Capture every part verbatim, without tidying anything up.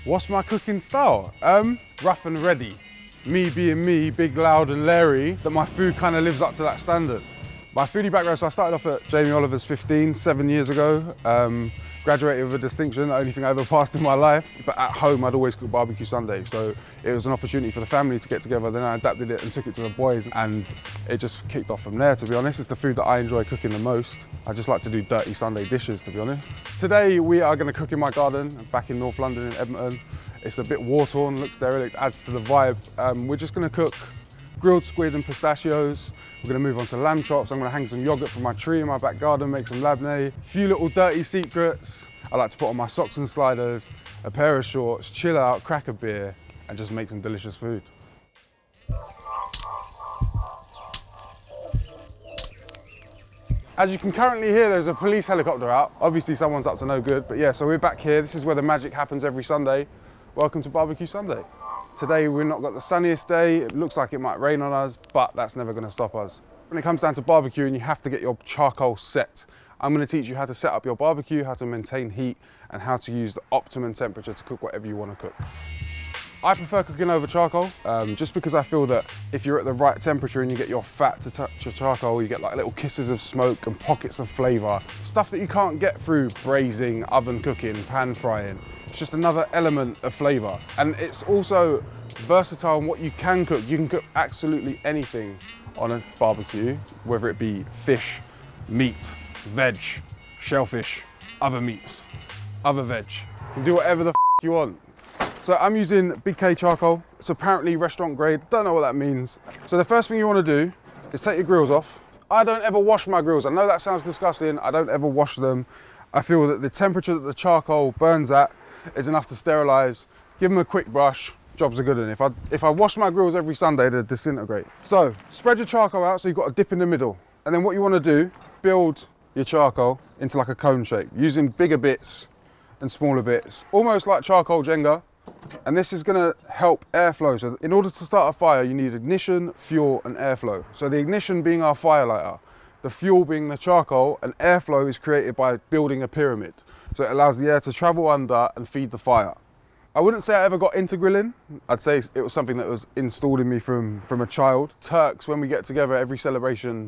What's my cooking style? Um, rough and ready. Me being me, big, loud and Larry, that my food kind of lives up to that standard. My foodie background, so I started off at Jamie Oliver's fifteen, seven years ago. Um, graduated with a distinction, the only thing I ever passed in my life. But at home, I'd always cook B B Q Sunday. So it was an opportunity for the family to get together. Then I adapted it and took it to the boys. And it just kicked off from there, to be honest. It's the food that I enjoy cooking the most. I just like to do dirty Sunday dishes, to be honest. Today, we are gonna cook in my garden, back in North London in Edmonton. It's a bit war-torn, looks derelict, adds to the vibe. Um, we're just gonna cook grilled squid and pistachios. We're gonna move on to lamb chops. I'm gonna hang some yogurt from my tree in my back garden, make some labneh. A few little dirty secrets. I like to put on my socks and sliders, a pair of shorts, chill out, crack a beer, and just make some delicious food. As you can currently hear, there's a police helicopter out. Obviously someone's up to no good, but yeah, so we're back here. This is where the magic happens every Sunday. Welcome to B B Q Sunday. Today we've not got the sunniest day. It looks like it might rain on us, but that's never gonna stop us. When it comes down to barbecuing, you have to get your charcoal set. I'm gonna teach you how to set up your barbecue, how to maintain heat, and how to use the optimum temperature to cook whatever you wanna cook. I prefer cooking over charcoal, um, just because I feel that if you're at the right temperature and you get your fat to touch your charcoal, you get like little kisses of smoke and pockets of flavor. Stuff that you can't get through braising, oven cooking, pan frying. It's just another element of flavor. And it's also versatile in what you can cook. You can cook absolutely anything on a barbecue, whether it be fish, meat, veg, shellfish, other meats, other veg. You can do whatever the f you want. So I'm using Big K charcoal. It's apparently restaurant grade. Don't know what that means. So the first thing you want to do is take your grills off. I don't ever wash my grills. I know that sounds disgusting. I don't ever wash them. I feel that the temperature that the charcoal burns at is enough to sterilize. Give them a quick brush. Jobs are good. And if I if I wash my grills every Sunday, they disintegrate. So spread your charcoal out so you've got a dip in the middle. And then what you want to do, build your charcoal into like a cone shape, using bigger bits and smaller bits, almost like charcoal Jenga. And this is going to help airflow. So in order to start a fire, you need ignition, fuel and airflow. So the ignition being our fire lighter, the fuel being the charcoal, and airflow is created by building a pyramid. So it allows the air to travel under and feed the fire. I wouldn't say I ever got into grilling. I'd say it was something that was installed in me from, from a child. Turks, when we get together every celebration,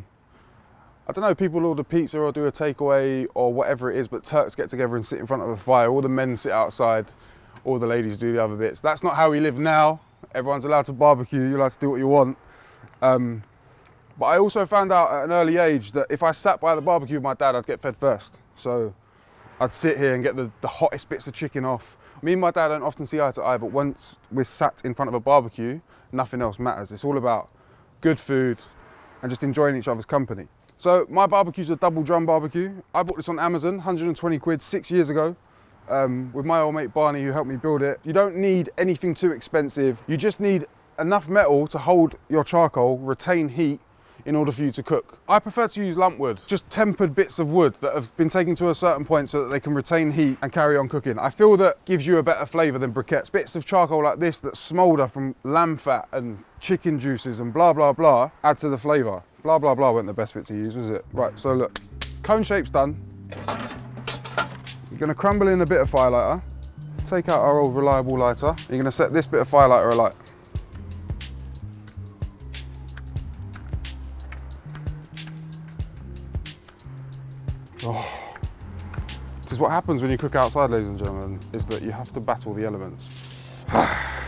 I don't know, people order pizza or do a takeaway or whatever it is, but Turks get together and sit in front of a fire. All the men sit outside. All the ladies do the other bits. That's not how we live now. Everyone's allowed to barbecue, you're allowed to do what you want. Um, but I also found out at an early age that if I sat by the barbecue with my dad, I'd get fed first. So I'd sit here and get the, the hottest bits of chicken off. Me and my dad don't often see eye to eye, but once we're sat in front of a barbecue, nothing else matters. It's all about good food and just enjoying each other's company. So my barbecue's a double drum barbecue. I bought this on Amazon, one hundred and twenty quid, six years ago. Um, with my old mate Barney, who helped me build it. You don't need anything too expensive. You just need enough metal to hold your charcoal, retain heat in order for you to cook. I prefer to use lump wood, just tempered bits of wood that have been taken to a certain point so that they can retain heat and carry on cooking. I feel that gives you a better flavour than briquettes. Bits of charcoal like this that smoulder from lamb fat and chicken juices and blah, blah, blah, add to the flavour. Blah, blah, blah wasn't the best bit to use, was it? Right, so look, cone shape's done. You're going to crumble in a bit of fire lighter, take out our old reliable lighter. You're going to set this bit of fire lighter alight. Oh. This is what happens when you cook outside, ladies and gentlemen, is that you have to battle the elements. So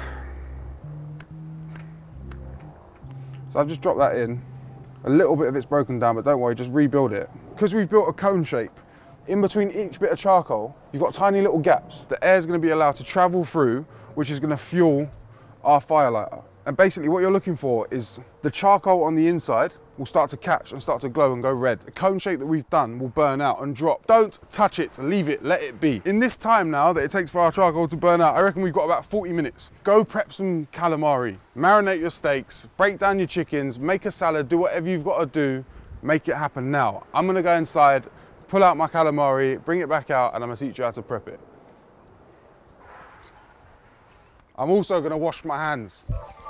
I've just dropped that in. A little bit of it's broken down, but don't worry, just rebuild it. Because we've built a cone shape, in between each bit of charcoal, you've got tiny little gaps. The air is going to be allowed to travel through, which is going to fuel our fire lighter. And basically what you're looking for is the charcoal on the inside will start to catch and start to glow and go red. The cone shape that we've done will burn out and drop. Don't touch it, leave it, let it be. In this time now that it takes for our charcoal to burn out, I reckon we've got about forty minutes. Go prep some calamari, marinate your steaks, break down your chickens, make a salad, do whatever you've got to do, make it happen now. I'm going to go inside, pull out my calamari, bring it back out, and I'm gonna teach you how to prep it. I'm also gonna wash my hands.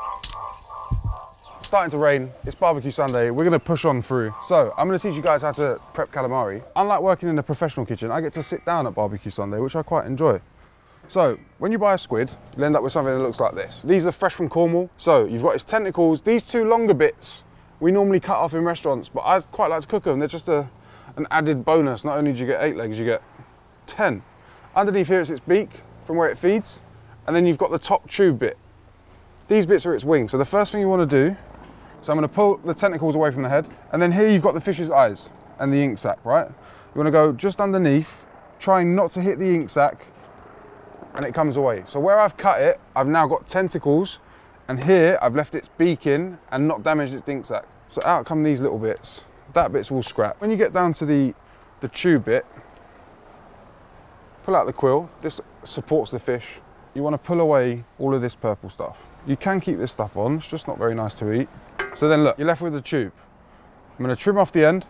It's starting to rain, it's barbecue Sunday, we're gonna push on through. So, I'm gonna teach you guys how to prep calamari. Unlike working in a professional kitchen, I get to sit down at barbecue Sunday, which I quite enjoy. So when you buy a squid, you'll end up with something that looks like this. These are fresh from Cornwall. So you've got its tentacles. These two longer bits we normally cut off in restaurants, but I quite like to cook them. They're just a, an added bonus. Not only do you get eight legs, you get ten. Underneath here is its beak from where it feeds. And then you've got the top tube bit. These bits are its wings. So the first thing you want to do, so I'm going to pull the tentacles away from the head. And then here you've got the fish's eyes and the ink sac, right? You want to go just underneath, trying not to hit the ink sac, and it comes away. So where I've cut it, I've now got tentacles, and here I've left its beak in and not damaged its ink sac. So out come these little bits. That bit's all scrap. When you get down to the, the tube bit, pull out the quill. This supports the fish. You want to pull away all of this purple stuff. You can keep this stuff on, it's just not very nice to eat. So then look, you're left with the tube. I'm going to trim off the end,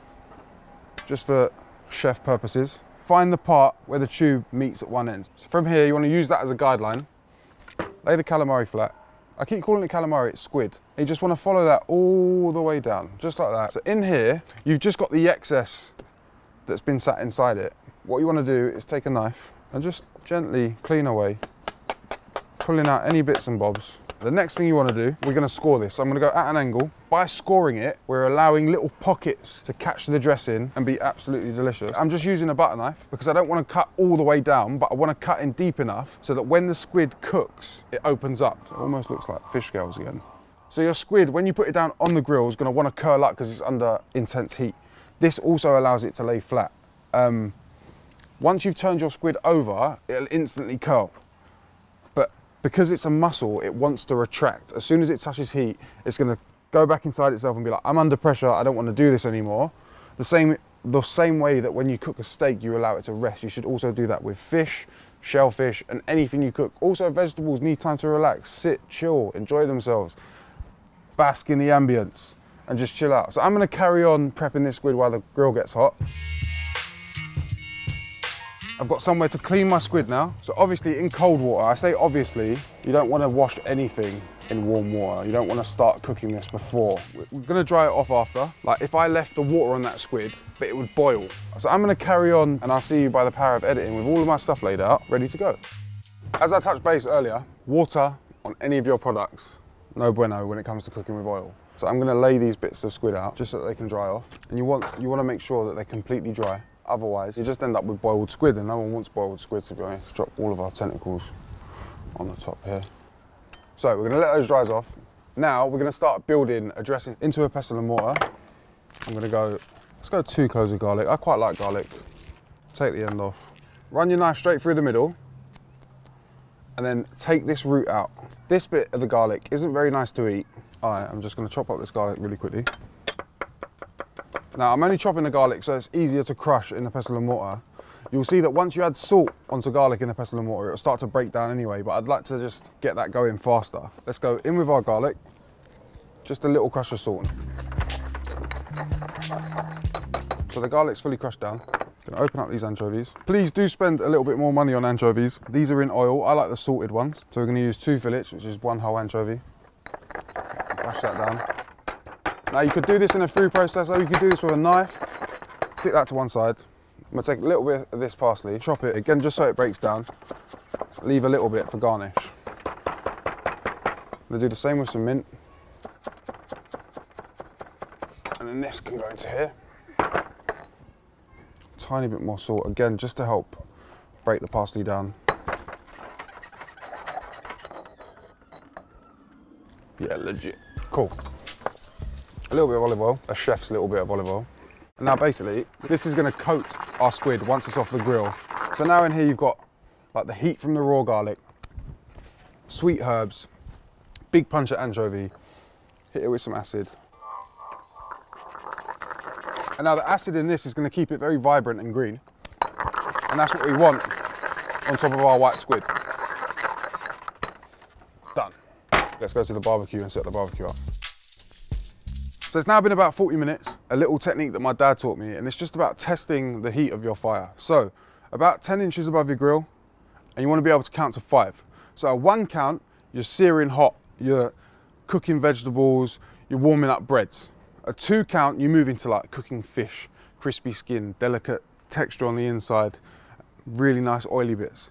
just for chef purposes. Find the part where the tube meets at one end. So from here, you want to use that as a guideline. Lay the calamari flat. I keep calling it calamari, it's squid. You just want to follow that all the way down, just like that. So in here, you've just got the excess that's been sat inside it. What you want to do is take a knife and just gently clean away, pulling out any bits and bobs. The next thing you want to do, we're going to score this. So I'm going to go at an angle. By scoring it, we're allowing little pockets to catch the dressing and be absolutely delicious. I'm just using a butter knife because I don't want to cut all the way down, but I want to cut in deep enough so that when the squid cooks, it opens up. It almost looks like fish scales again. So your squid, when you put it down on the grill, is going to want to curl up because it's under intense heat. This also allows it to lay flat. Um, once you've turned your squid over, it'll instantly curl. But because it's a muscle, it wants to retract. As soon as it touches heat, it's going to go back inside itself and be like, I'm under pressure, I don't want to do this anymore. The same, the same way that when you cook a steak, you allow it to rest, you should also do that with fish, shellfish, and anything you cook. Also, vegetables need time to relax, sit, chill, enjoy themselves, bask in the ambience, and just chill out. So I'm going to carry on prepping this squid while the grill gets hot. I've got somewhere to clean my squid now. So obviously in cold water, I say obviously, you don't want to wash anything in warm water. You don't want to start cooking this before. We're going to dry it off after. Like if I left the water on that squid, but it would boil. So I'm going to carry on and I'll see you by the power of editing with all of my stuff laid out, ready to go. As I touched base earlier, water on any of your products, no bueno when it comes to cooking with oil. So I'm going to lay these bits of squid out just so that they can dry off. And you want, you want to make sure that they're completely dry. Otherwise, you just end up with boiled squid, and no one wants boiled squid, to be honest. Drop all of our tentacles on the top here. So we're gonna let those dry off. Now we're gonna start building a dressing into a pestle and mortar. I'm gonna go, let's go two cloves of garlic. I quite like garlic. Take the end off. Run your knife straight through the middle, and then take this root out. This bit of the garlic isn't very nice to eat. All right, I'm just gonna chop up this garlic really quickly. Now, I'm only chopping the garlic so it's easier to crush in the pestle and mortar. You'll see that once you add salt onto garlic in the pestle and mortar, it'll start to break down anyway, but I'd like to just get that going faster. Let's go in with our garlic, just a little crush of salt. So the garlic's fully crushed down. Gonna open up these anchovies. Please do spend a little bit more money on anchovies. These are in oil, I like the salted ones. So we're gonna use two fillets, which is one whole anchovy. Brush that down. Now you could do this in a food processor, you could do this with a knife. Stick that to one side. I'm gonna take a little bit of this parsley, chop it again just so it breaks down. Leave a little bit for garnish. I'm gonna do the same with some mint. And then this can go into here. Tiny bit more salt, again, just to help break the parsley down. Yeah, legit. Cool. A little bit of olive oil, a chef's little bit of olive oil. And now basically, this is gonna coat our squid once it's off the grill. So now in here you've got like the heat from the raw garlic, sweet herbs, big punch of anchovy, hit it with some acid. And now the acid in this is gonna keep it very vibrant and green. And that's what we want on top of our white squid. Done. Let's go to the barbecue and set the barbecue up. So it's now been about forty minutes, a little technique that my dad taught me, and it's just about testing the heat of your fire. So about ten inches above your grill, and you want to be able to count to five. So at one count, you're searing hot, you're cooking vegetables, you're warming up breads. At two count, you move into like cooking fish, crispy skin, delicate texture on the inside, really nice oily bits.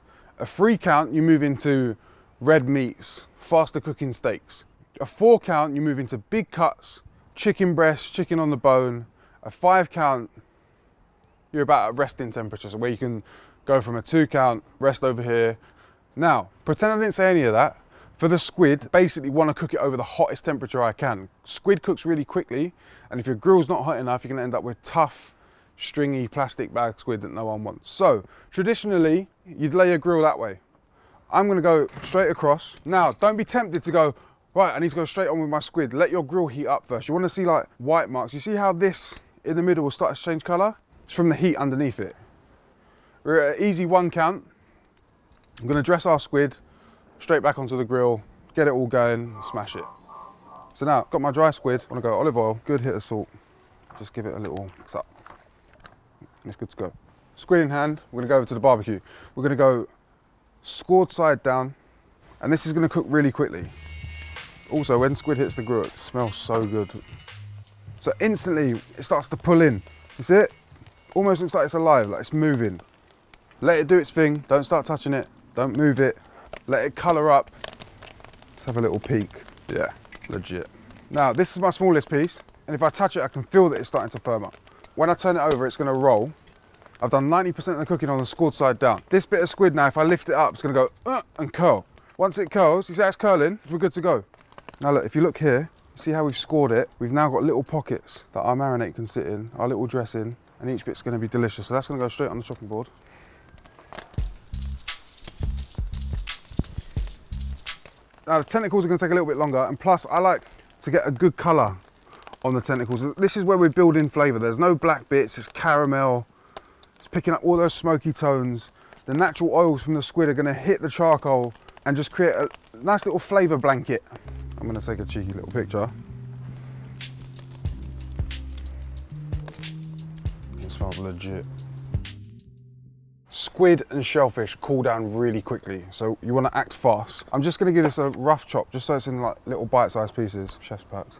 A three count, you move into red meats, faster cooking steaks. A four count, you move into big cuts, chicken breast, chicken on the bone. A five count, you're about at resting temperature, so where you can go from a two count, rest over here. Now, pretend I didn't say any of that. For the squid, basically want to cook it over the hottest temperature I can. Squid cooks really quickly, and if your grill's not hot enough, you're going to end up with tough, stringy plastic bag squid that no one wants. So, traditionally, you'd lay your grill that way. I'm going to go straight across. Now, don't be tempted to go, right, I need to go straight on with my squid. Let your grill heat up first. You want to see like white marks. You see how this in the middle will start to change colour? It's from the heat underneath it. We're at an easy one count. I'm going to dress our squid straight back onto the grill, get it all going, and smash it. So now, got my dry squid, I want to go olive oil, good hit of salt, just give it a little mix up. And it's good to go. Squid in hand, we're going to go over to the barbecue. We're going to go scored side down, and this is going to cook really quickly. Also, when squid hits the grill, it smells so good. So instantly, it starts to pull in. You see it? Almost looks like it's alive, like it's moving. Let it do its thing, don't start touching it, don't move it. Let it colour up. Let's have a little peek. Yeah, legit. Now, this is my smallest piece, and if I touch it, I can feel that it's starting to firm up. When I turn it over, it's gonna roll. I've done ninety percent of the cooking on the scored side down. This bit of squid now, if I lift it up, it's gonna go uh, and curl. Once it curls, you see how it's curling? We're good to go. Now look, if you look here, see how we've scored it? We've now got little pockets that our marinade can sit in, our little dressing, and each bit's gonna be delicious. So that's gonna go straight on the chopping board. Now the tentacles are going to take a little bit longer, and plus I like to get a good colour on the tentacles. This is where we build in flavour. There's no black bits, it's caramel. It's picking up all those smoky tones. The natural oils from the squid are going to hit the charcoal and just create a nice little flavour blanket. I'm going to take a cheeky little picture. It smells legit. Squid and shellfish cool down really quickly, so you want to act fast. I'm just going to give this a rough chop, just so it's in like little bite-sized pieces. Chef's packed.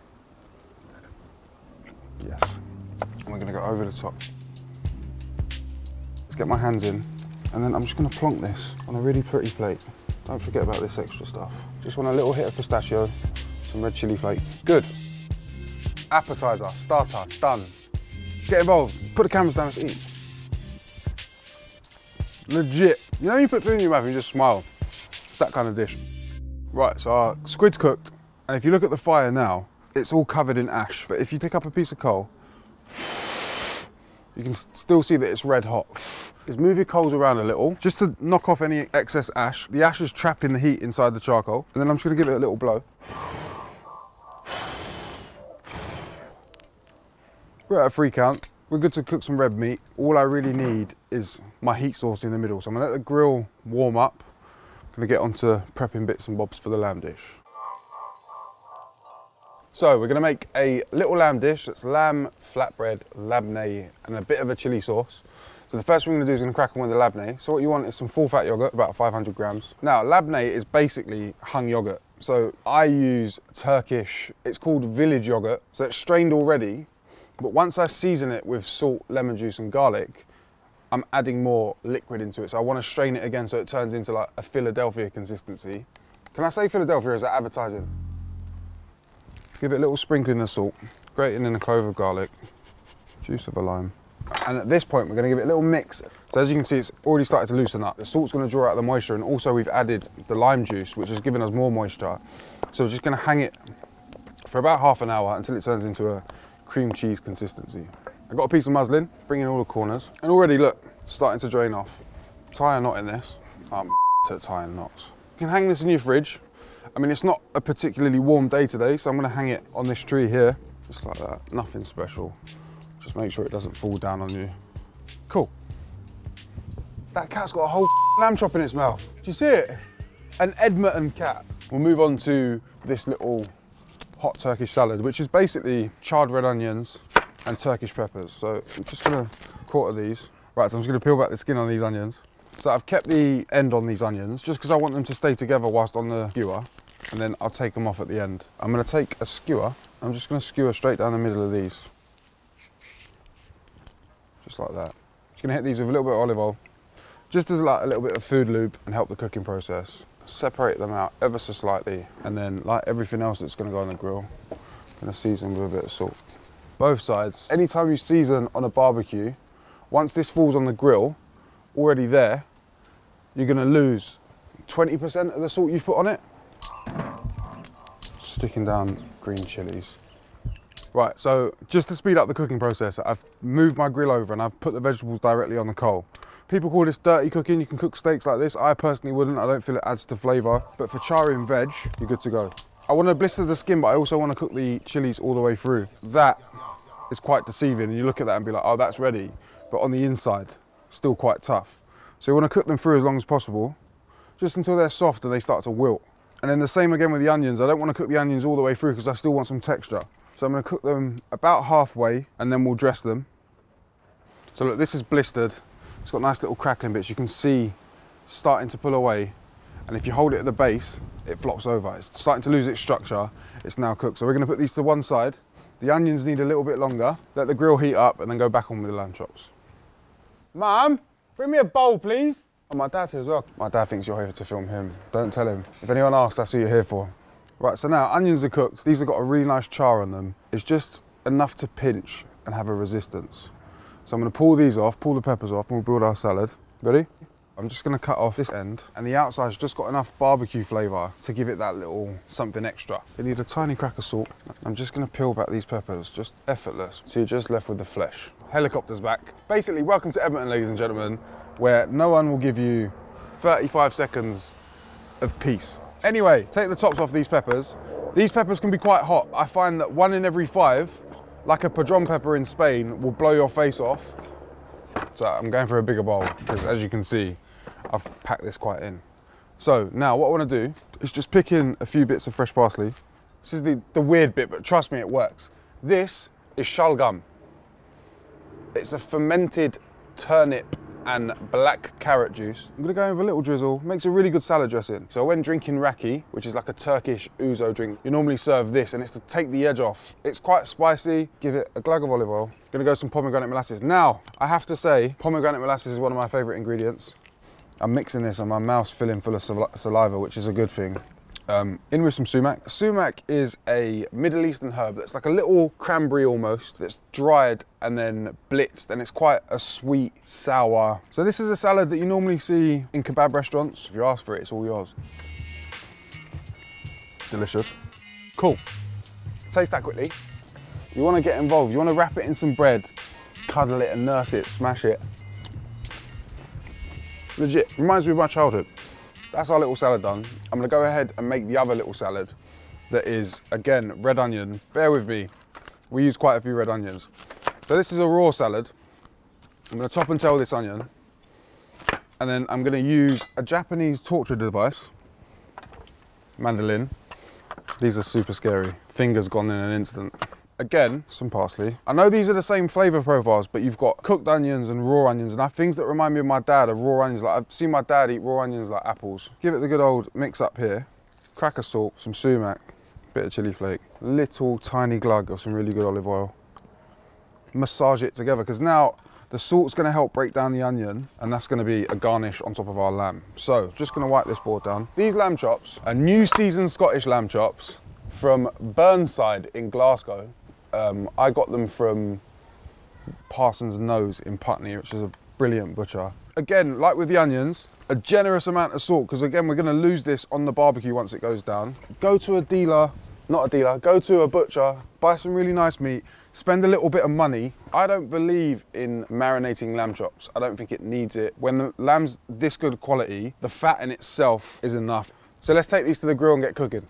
Yes. And we're going to go over the top. Let's get my hands in, and then I'm just going to plonk this on a really pretty plate. Don't forget about this extra stuff. Just want a little hit of pistachio, some red chili flake. Good. Appetizer, starter, done. Get involved. Put the cameras down, let's eat. Legit. You know when you put food in your mouth and you just smile? It's that kind of dish. Right, so our squid's cooked, and if you look at the fire now, it's all covered in ash. But if you pick up a piece of coal, you can still see that it's red hot. Just move your coals around a little, just to knock off any excess ash. The ash is trapping the heat inside the charcoal, and then I'm just gonna give it a little blow. We're at a three count. We're good to cook some red meat. All I really need is my heat source in the middle. So I'm gonna let the grill warm up. I'm gonna get onto prepping bits and bobs for the lamb dish. So we're gonna make a little lamb dish that's lamb, flatbread, labneh, and a bit of a chili sauce. So the first thing we're gonna do is gonna crack on with the labneh. So what you want is some full fat yogurt, about five hundred grams. Now, labneh is basically hung yogurt. So I use Turkish, it's called village yogurt. So it's strained already. But once I season it with salt, lemon juice and garlic, I'm adding more liquid into it. So I want to strain it again so it turns into like a Philadelphia consistency. Can I say Philadelphia, or is that advertising? Give it a little sprinkling of salt, grating in a clove of garlic, juice of a lime. And at this point, we're going to give it a little mix. So as you can see, it's already started to loosen up. The salt's going to draw out the moisture, and also we've added the lime juice, which has given us more moisture. So we're just going to hang it for about half an hour until it turns into a cream cheese consistency. I've got a piece of muslin, bring in all the corners, and already look, starting to drain off. Tie a knot in this. I'm at tying knots. You can hang this in your fridge. I mean, it's not a particularly warm day today, so I'm gonna hang it on this tree here, just like that. Nothing special. Just make sure it doesn't fall down on you. Cool. That cat's got a whole lamb chop in its mouth. Do you see it? An Edmonton cat. We'll move on to this little hot Turkish salad, which is basically charred red onions and Turkish peppers. So I'm just gonna quarter these. Right, so I'm just gonna peel back the skin on these onions. So I've kept the end on these onions just because I want them to stay together whilst on the skewer, and then I'll take them off at the end. I'm gonna take a skewer, I'm just gonna skewer straight down the middle of these. Just like that. Just gonna hit these with a little bit of olive oil, just as like a little bit of food lube and help the cooking process. Separate them out ever so slightly, and then like everything else that's going to go on the grill, I'm going to season with a bit of salt. Both sides. Anytime you season on a barbecue, once this falls on the grill, already there, you're going to lose twenty percent of the salt you've put on it. Sticking down green chilies. Right, so just to speed up the cooking process, I've moved my grill over and I've put the vegetables directly on the coal. People call this dirty cooking. You can cook steaks like this. I personally wouldn't. I don't feel it adds to flavour. But for charring veg, you're good to go. I want to blister the skin, but I also want to cook the chilies all the way through. That is quite deceiving. And you look at that and be like, oh, that's ready. But on the inside, still quite tough. So you want to cook them through as long as possible, just until they're soft and they start to wilt. And then the same again with the onions. I don't want to cook the onions all the way through because I still want some texture. So I'm going to cook them about halfway and then we'll dress them. So look, this is blistered. It's got nice little crackling bits. You can see starting to pull away. And if you hold it at the base, it flops over. It's starting to lose its structure. It's now cooked. So we're going to put these to one side. The onions need a little bit longer. Let the grill heat up and then go back on with the lamb chops. Mum, bring me a bowl, please. Oh, my dad's here as well. My dad thinks you're here to film him. Don't tell him. If anyone asks, that's who you're here for. Right, so now onions are cooked. These have got a really nice char on them. It's just enough to pinch and have a resistance. So I'm going to pull these off, pull the peppers off, and we'll build our salad. Ready? I'm just going to cut off this end, and the outside's just got enough barbecue flavour to give it that little something extra. You need a tiny crack of salt. I'm just going to peel back these peppers, just effortless. So you're just left with the flesh. Helicopter's back. Basically, welcome to Edmonton, ladies and gentlemen, where no one will give you thirty-five seconds of peace. Anyway, take the tops off these peppers. These peppers can be quite hot. I find that one in every five, like a padron pepper in Spain, will blow your face off. So I'm going for a bigger bowl because, as you can see, I've packed this quite in. So now what I want to do is just pick in a few bits of fresh parsley. This is the, the weird bit, but trust me, it works. This is LAGOM. It's a fermented turnip and black carrot juice. I'm gonna go in with a little drizzle. Makes a really good salad dressing. So when drinking raki, which is like a Turkish ouzo drink, you normally serve this, and it's to take the edge off. It's quite spicy. Give it a glug of olive oil. Gonna go some pomegranate molasses. Now, I have to say, pomegranate molasses is one of my favorite ingredients. I'm mixing this and my mouth's filling full of saliva, which is a good thing. Um, in with some sumac. Sumac is a Middle Eastern herb that's like a little cranberry almost, that's dried and then blitzed, and it's quite a sweet, sour. So this is a salad that you normally see in kebab restaurants. If you ask for it, it's all yours. Delicious. Cool. Taste that quickly. You want to get involved. You want to wrap it in some bread, cuddle it and nurse it, smash it. Legit, reminds me of my childhood. That's our little salad done. I'm gonna go ahead and make the other little salad that is, again, red onion. Bear with me, we use quite a few red onions. So this is a raw salad. I'm gonna top and tail this onion, and then I'm gonna use a Japanese torture device, mandolin. These are super scary. Fingers gone in an instant. Again, some parsley. I know these are the same flavour profiles, but you've got cooked onions and raw onions, and I have things that remind me of my dad are raw onions. Like I've seen my dad eat raw onions like apples. Give it the good old mix up here. Crack of salt, some sumac, bit of chilli flake, little tiny glug of some really good olive oil. Massage it together, because now the salt's going to help break down the onion, and that's going to be a garnish on top of our lamb. So, just going to wipe this board down. These lamb chops are new seasoned Scottish lamb chops from Burnside in Glasgow. Um, I got them from Parson's Nose in Putney, which is a brilliant butcher. Again, like with the onions, a generous amount of salt, because again, we're going to lose this on the barbecue once it goes down. Go to a dealer, not a dealer, go to a butcher, buy some really nice meat, spend a little bit of money. I don't believe in marinating lamb chops. I don't think it needs it. When the lamb's this good quality, the fat in itself is enough. So let's take these to the grill and get cooking.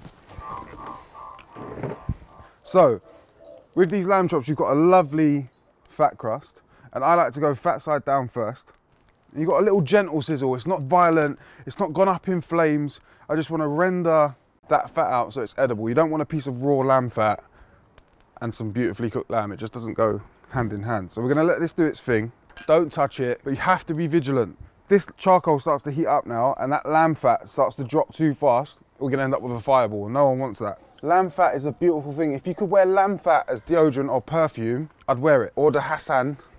So, with these lamb chops, you've got a lovely fat crust, and I like to go fat side down first. And you've got a little gentle sizzle. It's not violent, it's not gone up in flames. I just want to render that fat out so it's edible. You don't want a piece of raw lamb fat and some beautifully cooked lamb. It just doesn't go hand in hand. So we're going to let this do its thing. Don't touch it, but you have to be vigilant. This charcoal starts to heat up now, and that lamb fat starts to drop too fast. We're going to end up with a fireball. No one wants that. Lamb fat is a beautiful thing. If you could wear lamb fat as deodorant or perfume, I'd wear it. Order Hasan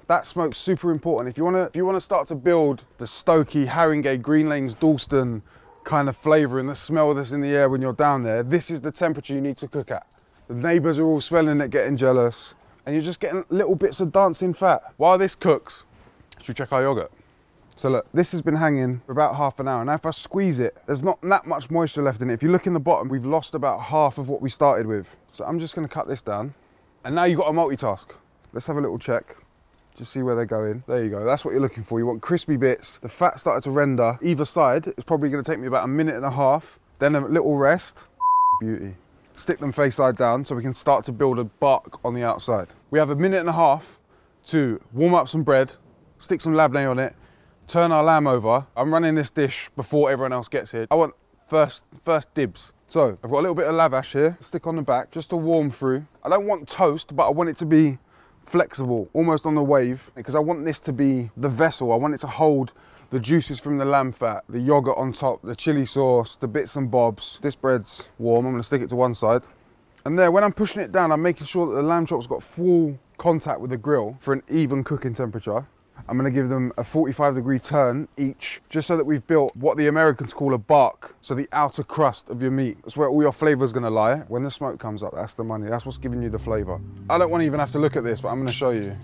That smoke's super important. If you wanna, if you wanna start to build the Stokey, Haringey, Green Lanes, Dalston kind of flavour and the smell that's in the air when you're down there, this is the temperature you need to cook at. The neighbours are all smelling it, getting jealous, and you're just getting little bits of dancing fat. While this cooks, should we check our yoghurt? So look, this has been hanging for about half an hour. Now if I squeeze it, there's not that much moisture left in it. If you look in the bottom, we've lost about half of what we started with. So I'm just gonna cut this down. And now you've got a multitask. Let's have a little check. Just see where they're going. There you go, that's what you're looking for. You want crispy bits. The fat started to render either side. It's probably gonna take me about a minute and a half, then a little rest. Beauty. Stick them face side down so we can start to build a bark on the outside. We have a minute and a half to warm up some bread, stick some labneh on it, turn our lamb over. I'm running this dish before everyone else gets here. I want first, first dibs. So I've got a little bit of lavash here, stick on the back, just to warm through. I don't want toast, but I want it to be flexible, almost on the wave, because I want this to be the vessel. I want it to hold the juices from the lamb fat, the yogurt on top, the chili sauce, the bits and bobs. This bread's warm, I'm gonna stick it to one side. And there, when I'm pushing it down, I'm making sure that the lamb chop's got full contact with the grill for an even cooking temperature. I'm gonna give them a forty-five degree turn each, just so that we've built what the Americans call a bark, so the outer crust of your meat. That's where all your flavor's gonna lie. When the smoke comes up, that's the money. That's what's giving you the flavor. I don't wanna even have to look at this, but I'm gonna show you.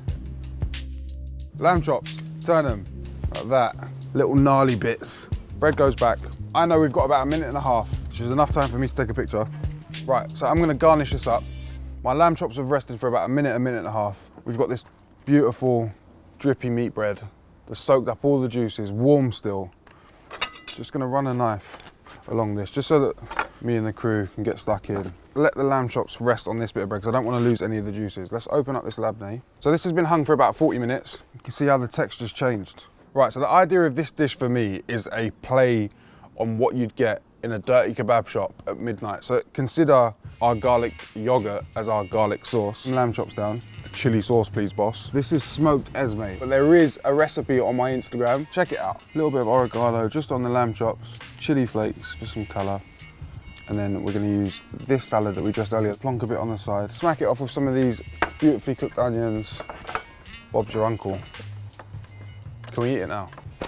Lamb chops, turn them, like that. Little gnarly bits. Bread goes back. I know we've got about a minute and a half, which is enough time for me to take a picture. Right, so I'm gonna garnish this up. My lamb chops have rested for about a minute, a minute and a half. We've got this beautiful, drippy meat bread that's soaked up all the juices, warm still. Just gonna run a knife along this, just so that me and the crew can get stuck in. Let the lamb chops rest on this bit of bread, because I don't want to lose any of the juices. Let's open up this labneh. So this has been hung for about forty minutes. You can see how the texture's changed. Right, so the idea of this dish for me is a play on what you'd get in a dirty kebab shop at midnight. So consider our garlic yogurt as our garlic sauce. Some lamb chops down. Chili sauce, please, boss. This is smoked esme, but there is a recipe on my Instagram. Check it out. A little bit of oregano just on the lamb chops, chili flakes for some color, and then we're gonna use this salad that we dressed earlier, plonk a bit on the side, smack it off with some of these beautifully cooked onions. Bob's your uncle. Can we eat it now?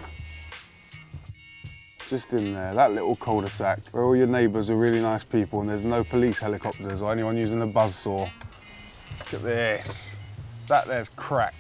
Just in there, that little cul-de-sac where all your neighbours are really nice people and there's no police helicopters or anyone using a buzzsaw. Look at this. That there's crack.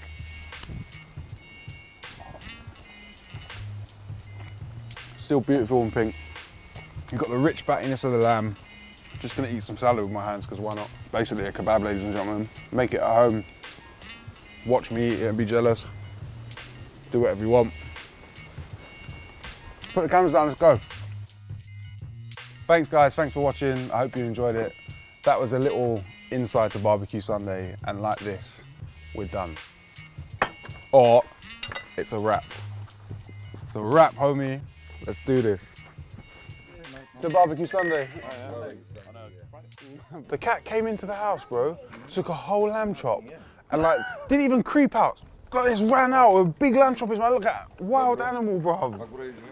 Still beautiful and pink. You've got the rich fattiness of the lamb. Just gonna eat some salad with my hands, because why not? Basically a kebab, ladies and gentlemen. Make it at home. Watch me eat it and be jealous. Do whatever you want. Put the cameras down, let's go. Thanks guys, thanks for watching. I hope you enjoyed it. That was a little inside to B B Q Sunday, and like this, we're done. Or it's a wrap. It's a wrap, homie. Let's do this. To B B Q Sunday. The cat came into the house, bro, took a whole lamb chop, and like, didn't even creep out. Like this, ran out with a big lamb chop in his mouth. Look at that wild animal, bro.